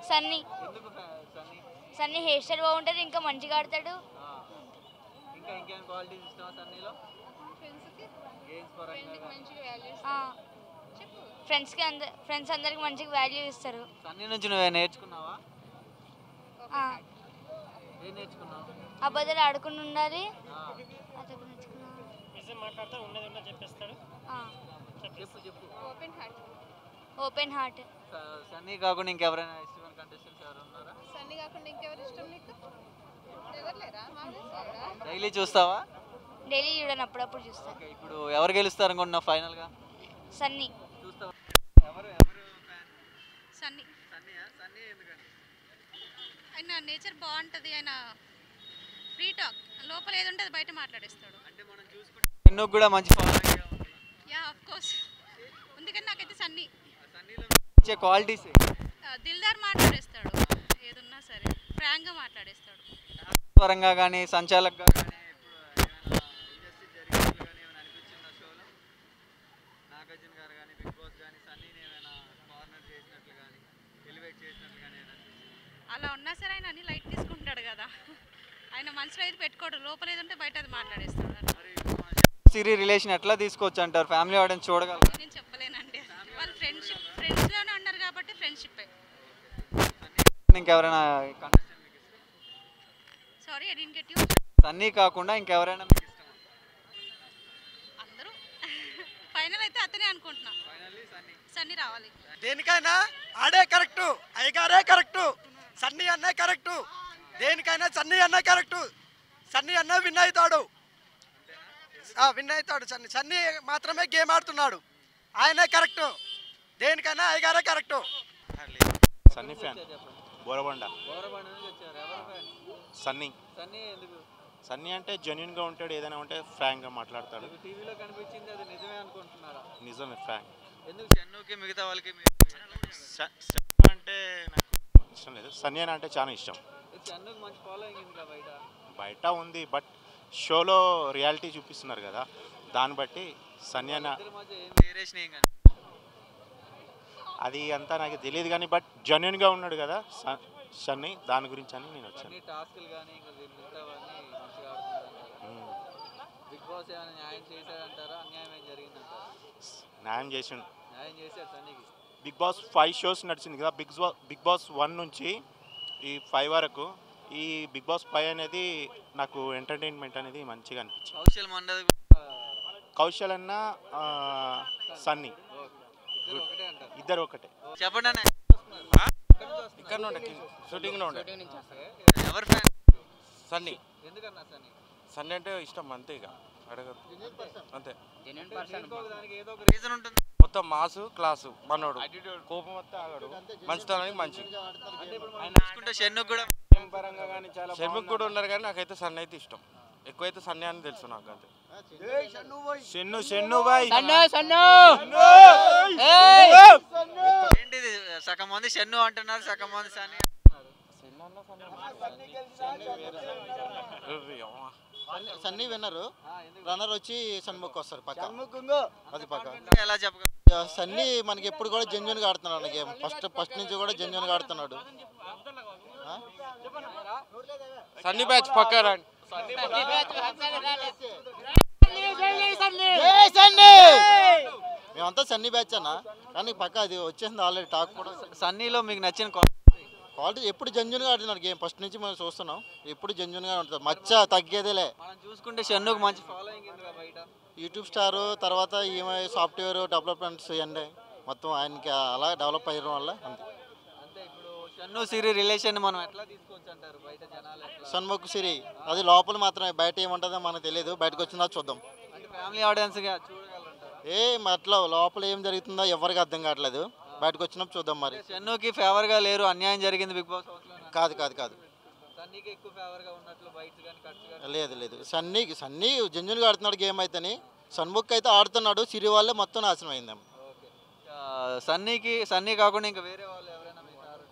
సన్నీ. ఎందుకు Sunny? Sunny hair style బాగుంటుంది, ఇంకా మంచిగా ఆడతాడు. ఇంకా ఇంకేం క్వాలిటీస్ ఇష్టమా సన్నీలో? గేమ్స్ పరంగా ఫ్రెండ్స్ అందరికి మంచిగా వాల్యూ ఇస్తారు. సన్నీ నుంచి నువ్వే నేర్చుకున్నావా? ఏం నేర్చుకున్నావు? అబద్ధాలు ఆడుకుని ఉండాలి. Open heart. సన్నీ కాకుండా ఇంకెవరైనా ఇష్టమైన కంటెస్టెంట్స్ ఎవరు ఉన్నారా? సన్నీ కాకుండా ఇంకెవరు ఇష్టం నీకు? ఎవరు లేరా? డైలీ చూస్తావా? డైలీ చూడను, అప్పుడప్పుడు చూస్తాను. ఇప్పుడు ఎవరు గెలుస్తారు అనుకుంటున్నావు ఫైనల్ గా? సన్నీ. చూస్తావా? ఎవరు ఫ్యాన్? సన్నీ. సన్నీయా? సన్నీ ఎందుకని? ఆయన నేచర్ బాగుంటుంది, ఆయన ఫ్రీ టాక్, లోపల ఏది ఉంటుంది బయట మాట్లాడేస్తాడు. అంటే మనం చూసుకుంటే ఎన్నో కూడా మంచి ఫాలోయింగ్ ఉంది. యా ఆఫ్ కోర్స్ ఉంది, కానీ నాకైతే సన్నీ. సన్నీలో ఇచ్చే క్వాలిటీస్ దిల్దార్ మాట్లాడేస్తాడు, ఏదున్నా సరే ఫ్రాంక్గా మాట్లాడేస్తాడు. పరంగా కానీ సంచాలకుగా కానీ నాగార్జున గారు కానీ బిగ్ బాస్ కానీ సన్నీని ఏమైనా కార్నర్ చేసినట్లు కానీ ఎలివేట్ చేసినట్లు కానీ అలా ఉన్నా సరే ఆయన అన్ని లైట్ తీసుకుంటాడు కదా, ఆయన మనసులో ఏది పెట్టుకోడు, లోపల ఏది ఉంటే బయట అది మాట్లాడేస్తాడు. సిరీ రిలేషన్ ఎట్లా తీసుకోవచ్చు అంటారు? ఫ్యామిలీ ఆడియన్స్ చూడగలరు? నేను చెప్పలేనండి, వాళ్ళు ఫ్రెండ్స్లోనే ఉన్నారు కాబట్టి ఫ్రెండ్షిప్. ఇంకెవరైనా sorry I didn't get you. Sunny కాకుండా ఇంకెవరైనా మీకు ఇష్టమా? అందరూ ఫైనల్ అయితే అతనే అనుకుంటున్నా. సన్నీ రావాలి. దేనికైనా ఆడే కరెక్టు, అయ్యగారే కరెక్టు, సన్నీ అన్నే కరెక్టు. దేనికైనా సన్నీ అన్నే కరెక్టు. సన్నీ అన్న విన్ అవుతాడు, సన్నీ మాత్రమే గేమ్ ఆడుతున్నాడు, ఆయనే కరెక్టు. దేనికైనా అయ్యగారే కరెక్టు. సన్నీ ఫ్యాన్. బోరబండ. సన్నీ. సన్నీ అంటే జెన్యున్గా ఉంటాడు, ఏదైనా ఉంటే ఫ్రాంక్గా మాట్లాడతాడు. టీవీలో కనిపించింది అది నిజమే అనుకుంటున్నారా? నిజమే, ఫ్రాంక్. ఎందుకు చెన్నుకి మిగతా వాళ్ళకి అంటే నాకు ఇష్టం లేదు, సన్నీ అని అంటే చాలా ఇష్టం. చెన్నుకి మంచి ఫాలోయింగ్ ఉంది బయట. బయట ఉంది, బట్ షోలో రియాలిటీ చూపిస్తున్నారు కదా, దాన్ని బట్టి సన్నీ అన్న అది అంతా నాకు తెలియదు కానీ, బట్ జెన్యున్గా ఉన్నాడు కదా సన్నీ, దాని గురించి అని నేను వచ్చాను. న్యాయం చేసిండు. బిగ్ బాస్ 5 షోస్ నడిచింది కదా, బిగ్ బాస్ 1 నుంచి ఈ 5 వరకు. ఈ బిగ్ బాస్ 5 అనేది నాకు ఎంటర్టైన్మెంట్ అనేది మంచిగా అనిపించింది. కౌశల్ అన్న సన్నీ ఇద్దరు ఒకటే. చెప్పండి. ఇక్కడ నుండి షూటింగ్లో ఉండే సన్నీ. సన్నీ అంటే ఇష్టం అంతే, ఇక అడగదు అంతే. మొత్తం మాసు క్లాసు మనోడు, కోపం వస్తే ఆగడు, మంచితనానికి మంచి. షర్మిక్ కూడా ఉన్నారు కానీ నాకైతే సన్నీ అయితే ఇష్టం, ఎక్కువైతే సన్నీ అని తెలుసు నాకు అంతే. ఏంటిది సగం మంది షన్ను అంటున్నారు, సగం మంది సన్నీ. సన్నీ విన్నరు, రన్నర్ వచ్చి షణ్ముఖ్ వస్తారు పక్క. అది పక్క. ఎలా చెప్పగలరు? సన్నీ మనకి ఎప్పుడు కూడా జెన్యున్గా ఆడుతున్నాడు గేమ్, ఫస్ట్ నుంచి కూడా జెన్యున్గా ఆడుతున్నాడు. సన్నీ బ్యాచ్ పక్క రండి. మేమంతా సన్నీ బ్యాచ్ అన్న, కానీ పక్క అది వచ్చేసింది ఆల్రెడీ టాక్ కూడా. సన్నీలో మీకు నచ్చిన క్వాలిటీ ఎప్పుడు జెన్యున్గా ఆడుతున్నాడు గేమ్, ఫస్ట్ నుంచి మనం చూస్తున్నాం, ఎప్పుడు జెన్యున్గా ఉంటుంది, మచ్చ తగ్గేదేలే. మనం చూసుకుంటే షన్నుకు మంచి ఫాలోయింగ్ ఉంది బయట. యూట్యూబ్ స్టార్, తర్వాత ఈఎంఐ సాఫ్ట్వేర్ డెవలప్మెంట్స్ ఇవన్నీ మొత్తం ఆయనకి అలా డెవలప్ అయ్యడం వల్ల అంతే. అంటే ఇప్పుడు షన్ను సిరి రిలేషన్ మనం ఎట్లా తీసుకోవచ్చు అంటారు బయట జనాలు? షణ్ముఖ్ సిరి అది లోపల మాత్రమే, బయట ఏముంటుందో మనకు తెలియదు, బయటకు వచ్చిందా చూద్దాం. అంటే ఫ్యామిలీ ఆడియన్స్గా చూడగలరంటారు. అట్లా లోపల ఏం జరుగుతుందో ఎవరికి అర్థం కావట్లేదు, బయటకు వచ్చినప్పుడు చూద్దాం. మరి షన్నుకి ఫేవర్గా లేరు, అన్యాయం జరిగింది బిగ్ బాస్ హౌస్లో? కాదు సన్నీకి ఎక్కువ ఫేవర్గా ఉన్నట్లు బయట కానీ ఖర్చు లేదు. సన్నీ జెన్యున్గా ఆడుతున్నాడు గేమ్ అయితేని, షణ్ముఖ్ అయితే ఆడుతున్నాడు, సిరి వాళ్ళే మొత్తం నాశనం అయిందాం. సన్నీ కాకుండా ఇంకా వేరే వాళ్ళు ఎవరైనా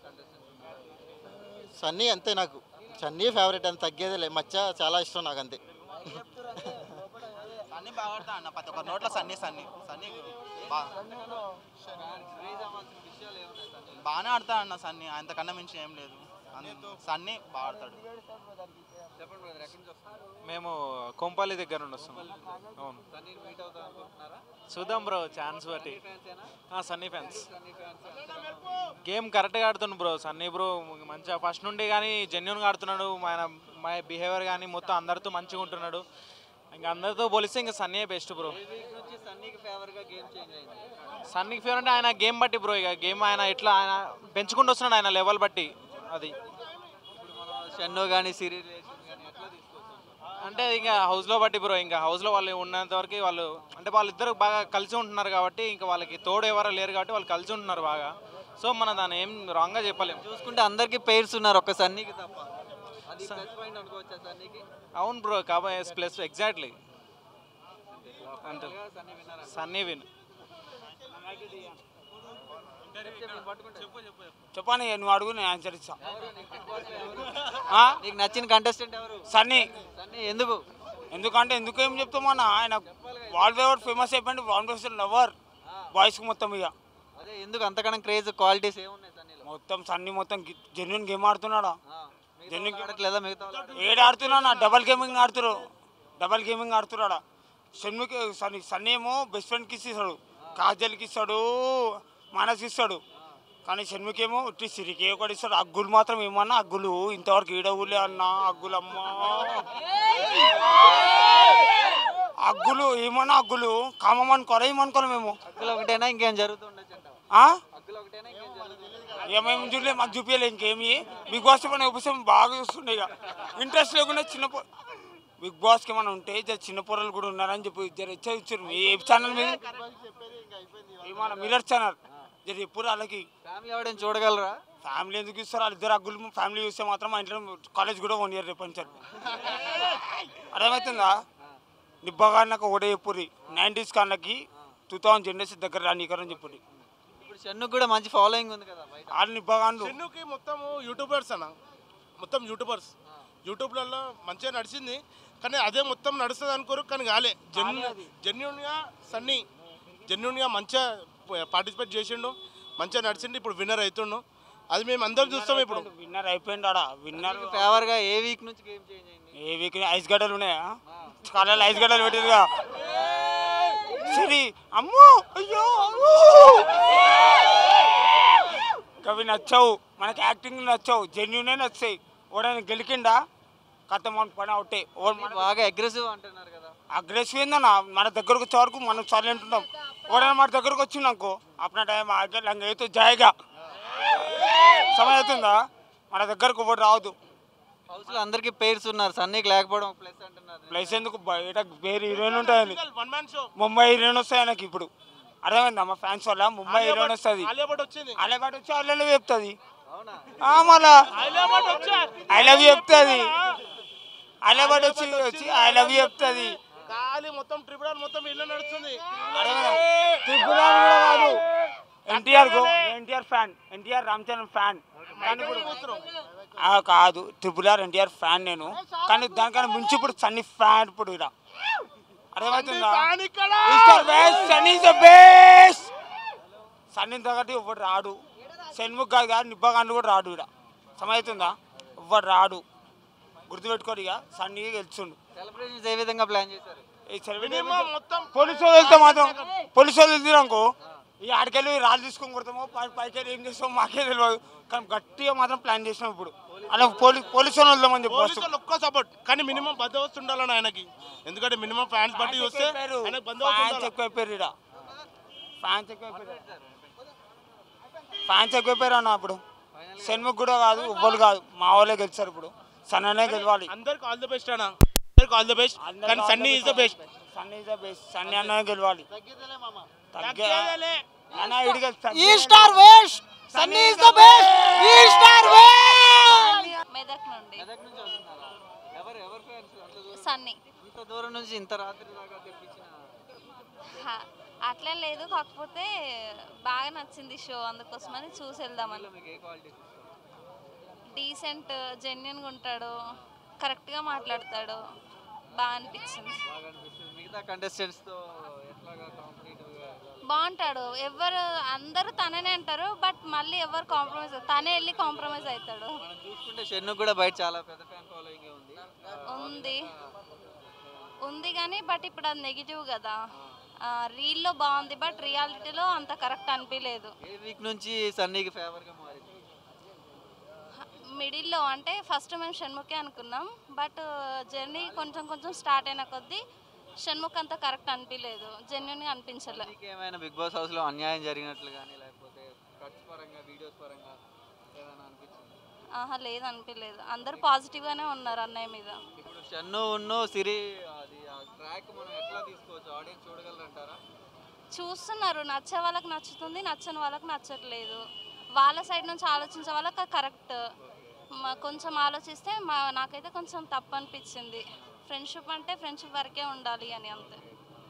సన్నీ అంతే, నాకు సన్నీ ఫేవరెట్, అని తగ్గేదే లే, మచ్చ చాలా ఇష్టం నాకు అంతే. సన్నీ బాగా ఆడతా అన్న ప్రతి ఒక్క నోట్లో సన్నీ సన్నీ సన్నీ బాగానే ఆడతా అన్న సన్నీ, అంతకన్నా మించి ఏం లేదు. సన్నీ బాగా ఆడతాడు. మేము కొంపల్లి దగ్గర నుండి వస్తున్నాం. అవును, చూద్దాం బ్రో ఛాన్స్ బట్టి. సన్నీ ఫ్యాన్స్. గేమ్ కరెక్ట్గా ఆడుతున్నాడు బ్రో సన్నీ బ్రో, మంచిగా ఫస్ట్ నుండి కానీ జెన్యున్గా ఆడుతున్నాడు. మా బిహేవియర్ కానీ మొత్తం అందరితో మంచిగా ఉంటున్నాడు. ఇంకా అందరితో పోలిస్తే ఇంకా సన్నీ బెస్ట్ బ్రో. సన్నీకి ఫేవర్ అంటే ఆయన గేమ్ బట్టి బ్రో, ఇక గేమ్ ఆయన ఎట్లా ఆయన పెంచుకుంటూ వస్తున్నాడు ఆయన లెవెల్ బట్టి. అది షన్ను కానీ సిరీస్ అంటే ఇంకా హౌస్లో బట్టి బ్రో, ఇంకా హౌస్లో వాళ్ళు ఉన్నంత వరకు వాళ్ళు అంటే వాళ్ళిద్దరు బాగా కలిసి ఉంటున్నారు కాబట్టి, ఇంకా వాళ్ళకి తోడు ఎవరో లేరు కాబట్టి వాళ్ళు కలిసి ఉంటున్నారు బాగా. సో మనం దాన్ని ఏం రాంగ్గా చెప్పలేము. చూసుకుంటే అందరికి పేర్స్ ఉన్నారు, ఒక్క సన్నీకి తప్ప. అది ప్లస్ పాయింట్ అనుకోవచ్చా సన్నీకి? అవును బ్రో, కాబట్టి ప్లస్ ఎగ్జాక్ట్లీ అంటే సన్నీ విన్. చెప్పండి, నువ్వు అడుగు నేను ఆన్సర్ ఇస్తా. నీకు నచ్చిన కంటెస్టెంట్ ఎవరు? సన్నీ. సన్నీ ఎందుకు? ఎందుకంటే ఎందుకు ఏం చెప్తామన్నా, ఆయన వరల్డ్ వైడ్ ఫేమస్ అయిపోయింది, వరల్డ్ వైడ్ లవర్ బాయ్స్కి మొత్తం. ఇక అదే ఎందుకు అంతకన్నా క్రేజ్, క్వాలిటీస్ ఏమున్నాయి సన్నీలో? మొత్తం సన్నీ మొత్తం జెన్యున్ గేమ్ ఆడుతున్నాడా? జెన్యున్ ఆడట్లేదా మిగతా? ఏడు ఆడుతున్నా, డబల్ గేమింగ్ ఆడుతున్నాడా? షణ్ముఖి సన్నీ ఏమో బెస్ట్ ఫ్రెండ్కి ఇస్తాడు, కాజల్కి ఇస్తాడు, మనకి ఇస్తాడు. కానీ షణ్ముఖి ఏమో ఉట్టి సిరికి ఒకటి ఇస్తాడు. అగ్గులు మాత్రం ఏమన్నా అగ్గులు ఇంతవరకు ఈడవులే అన్న అగ్గులమ్మా, అగ్గులు ఏమన్నా అగ్గులు కామం అనుకోరా, ఏమనుకోరా మేము. అగ్గులు ఒకటేనా ఇంకేం జరుగుతుండొచ్చు? ఏమేమి చూడలే, మాకు చూపించలే ఇంకేమి. బిగ్ బాస్ ఏమైనా ఉపశమనం బాగా చూస్తుండే, ఇక ఇంట్రెస్ట్ లేకుండా బిగ్ బాస్కి ఏమైనా ఉంటే చిన్న పొరలు కూడా ఉన్నారని చెప్పి జర ఇచ్చారు. ఏ ఛానల్ మీద ఏమన్నా మిల్లర్ ఛానల్ జర ఎప్పుడు వాళ్ళకి ఫ్యామిలీ ఎవడని చూడగలరా? ఫ్యామిలీ ఎందుకు ఇస్తారు? వాళ్ళిద్దరు అగ్గులు ఫ్యామిలీ చూస్తే మాత్రం మా ఇంట్లో కాలేజ్ కూడా 1 ఇయర్ రేపంచారు. అర్థమవుతుందా? నిబ్బగా నాకు ఒకటే చెప్పుర్రి, 90s కాళ్ళకి 2000 జనరేషన్ దగ్గర రానీకరని చెప్పుర్రి. ఇప్పుడు షన్నుకి కూడా మంచి ఫాలోయింగ్ ఉంది కదా బయట. వాళ్ళు నిబ్బగాను షన్నుకి మొత్తం యూట్యూబర్స్ అన్న, మొత్తం యూట్యూబ్లలో మంచిగా నడిచింది. కానీ అదే మొత్తం నడుస్తుంది అనుకోరు, కానీ కాలే. జెన్యున్గా సన్నీ జెన్యున్గా మంచిగా పార్టిసిపేట్ చేసిండు, మంచిగా నడిచిండు. ఇప్పుడు విన్నర్ అవుతుండు, అది మేము అందరం చూస్తాం. ఇప్పుడు విన్నర్ అయిపోయిండా? విన్నర్ ఫేవర్గా ఏ వీక్ నుంచి గేమ్ చేంజ్ అయింది? ఏ వీక్ ఐస్ గడ్డలు ఉన్నాయా? కాలాలు ఐస్ గడ్డలు పెట్టిరుగా. సరే అమ్మో అయ్యో అవి నచ్చావు, మనకి యాక్టింగ్ నచ్చావు, జెన్యునే నచ్చాయి. ఓడని గెలికిండా కథ మన పని అవుటే. బాగా అగ్రెసివ్ అంటున్నారు కదా. అగ్రెసివ్ ఏందన్నా, మన దగ్గరకు వచ్చే వరకు మనం సైలెంట్ ఉంటాం. ఓడని మన దగ్గరకు వచ్చిందనుకో అప్పుడు టైం ఆగే అయితే జాయిగా సమయం అవుతుందా, మన దగ్గరకు ఒకటి రావద్దు. హౌస్లో అందరికీ పేర్స్ ఉన్నారు, సన్నీకి లేకపోవడం ప్లస్ అంటున్నారు. ప్లస్ ఎందుకు బయట వేరే హీరోయిన్ ఉంటాయని, ముంబై హీరోయిన్ వస్తాయి నాకు ఇప్పుడు. అర్థమైందా? మా ఫ్యాన్స్ వల్ల ముంబై హీరోయిన్ వస్తుంది, అలవాటు వచ్చి అల్లెలు చెప్తుంది. మళ్ళా ఐ లవ్ యూ చెప్తుంది, అలవాటు వచ్చి ఐ లవ్ యూ చెప్తుంది. మొత్తం ట్రిపుల్ మొత్తం ఇల్లు నడుస్తుంది. ట్రిపుల్ కూడా కాదు, NTR fan, NTR Ram Charan fan కాదు. ట్రిపుల్ ఆర్ ఎన్టీఆర్ ఫ్యాన్ నేను, కానీ దానికన్నా మించి ఇప్పుడు సన్నీ ఫ్యాన్. ఇప్పుడు ఇక్కడ అర్థమవుతుందా? సన్నీ తగ్గట్టు ఎవరు రాడు. షణ్ముఖ్ కాదు, నిబ్బగాను కూడా రాడు. ఇక్కడ సమయవుతుందా? ఎవరు రాడు, గుర్తుపెట్టుకోరు. ఇక సన్నీ గెలుచుండు. సెలబ్రేషన్స్ ఏ విధంగా ప్లాన్ చేశారు? పోలీసు వాళ్ళు వెళ్తే మాత్రం, పోలీసు వాళ్ళు వెళ్తున్నారనుకో ఈ ఆడికెళ్ళి రాళ్ళు తీసుకొని కొడతామో పైకి వెళ్ళి ఏం చేస్తామో మాకే తెలియదు. కానీ గట్టిగా మాత్రం ప్లాన్ చేసినాం ఇప్పుడు. అలా పోలీసు వాళ్ళు వెళ్దామని చెప్పి ఒక్క సపోర్ట్, కానీ మినిమం బందోబస్తు ఉండాలని ఆయనకి. ఎందుకంటే మినిమం ఫ్యాన్స్ బట్టి చూస్తే ఫ్యాన్స్ ఎక్కువైపోయారు. ఇక్కడ ఫ్యాన్స్ ఎక్కువైపోయారు అన్న. అప్పుడు షణ్ముఖ్ కూడా కాదు, ఎవ్వరు కాదు, మా వాళ్ళే గెలిచారు. ఇప్పుడు సన్ననే గెలవాలి. అందరికి ఆల్ ది బెస్ట్ అన్న, ఆల్ ది బెస్ట్. కానీ Sunny is the best, Sunny అన్న గెలవాలి. మెదక్ నుండి. ఎవరు ఫ్యాన్స్? సన్నీ. ఇంత దూరం నుంచి ఇంత రాత్రి దాకా తెప్పించిన అట్లా లేదు, కాకపోతే బాగా నచ్చింది షో, అందుకోసమని చూసి వెళ్దామని. డీసెంట్, జెన్యున్గా ఉంటాడు, కరెక్ట్గా మాట్లాడతాడు, బాగా అనిపించింది. బాగా అనిపిస్తుంది. మిగతా కంటెస్టెంట్స్తో ఎట్లాగా కాంపిటేటివ్గా బాగుంటాడు. ఎవరు అందరూ తననే అంటారు, బట్ మళ్ళీ ఎవరు కాంప్రమైజ్ తనే వెళ్ళి కాంప్రమైజ్ అవుతాడు. మనం చూసుకుంటే షన్ను కూడా బయట చాలా పెద్ద ఫ్యాన్ ఫాలోయింగ్ ఉంది ఉంది కానీ బట్ ఇప్పుడు అది నెగిటివ్ కదా. రీల్లో బాగుంది బట్ రియాలిటీలో అంత కరెక్ట్ అనిపించలేదు. ఏ వీక్ నుంచి సన్నీకి ఫేవర్గా మారింది? మిడిల్లో అంటే ఫస్ట్ మేము షణ్ముఖే అనుకున్నాం, బట్ జర్నీ కొంచెం కొంచెం స్టార్ట్ అయిన కొద్దీ షణ్ముఖ్ అంత కరెక్ట్ అనిపించలేదు, జెన్యున్గా అనిపించలేదు. ఏమైనా బిగ్ బాస్ హౌస్లో అన్యాయం జరిగినట్లు కానీ లేకపోతే కట్స్ పరంగా వీడియోస్ పరంగా ఏమైనా అనిపించింది? లేదు అనిపించలేదు. అందరూ పాజిటివ్గానే ఉన్నారు అన్నయ్య మీద. ఇప్పుడు షన్ను ఉన్ను సిరి అది ఆ ట్రాక్ మనం ఎట్లా తీసుకోవచ్చు? ఆడియన్స్ చూడగలరంటారా? చూస్తున్నారు, నచ్చే వాళ్ళకి నచ్చుతుంది, నచ్చని వాళ్ళకి నచ్చట్లేదు. వాళ్ళ సైడ్ నుంచి ఆలోచించే వాళ్ళకి అది కరెక్ట్. కొంచెం ఆలోచిస్తే నాకైతే కొంచెం తప్పు అనిపించింది. ఫ్రెండ్షిప్ అంటే ఫ్రెండ్షిప్ వరకే ఉండాలి అని అంతే.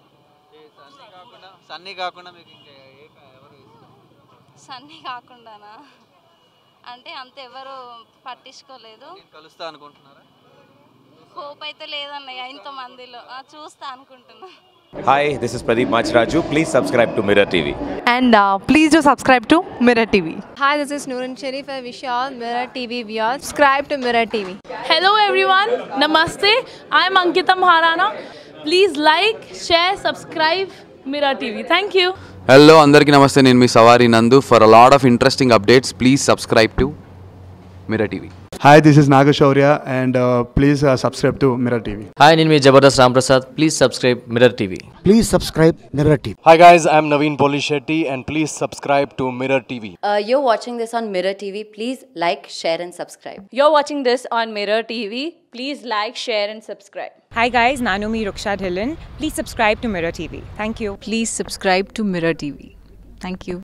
సన్నీ కాకుండా మీకు ఇంకా ఎవరు ఇష్టం? సన్నీ కాకుండానా అంటే అంత ఎవరు పట్టించుకోలేదు. కలుస్తా అనుకుంటున్నారా? హోప్ అయితే లేదన్నయ్య ఇంతమందిలో. చూస్తా అనుకుంటున్నా. Hi, this is Pradeep Machraju. Please subscribe to Mirror TV. And please do subscribe to Mirror TV. Hi, this is Noorun Sharif. I wish you all Mirror TV viewers subscribe to Mirror TV. Hello everyone, Namaste. I am Ankita Maharana. Please like, share, subscribe Mirror TV. Thank you. Hello, andarki namaste. Nenu mi Savari Nandu. For a lot of interesting updates, please subscribe to Mirror TV. Hi, this is Nagashaurya and please subscribe to Mirror TV. Hi, name is Jabardast Ramprasad. Please subscribe Mirror TV. Please subscribe Mirror TV. Hi guys, I am Naveen Polishetty and please subscribe to Mirror TV. You're watching this on Mirror TV. Please like, share and subscribe. You're watching this on Mirror TV. Please like, share and subscribe. Hi guys, Nanumi Ruksha Dhillon. Please subscribe to Mirror TV. Thank you. Please subscribe to Mirror TV. Thank you.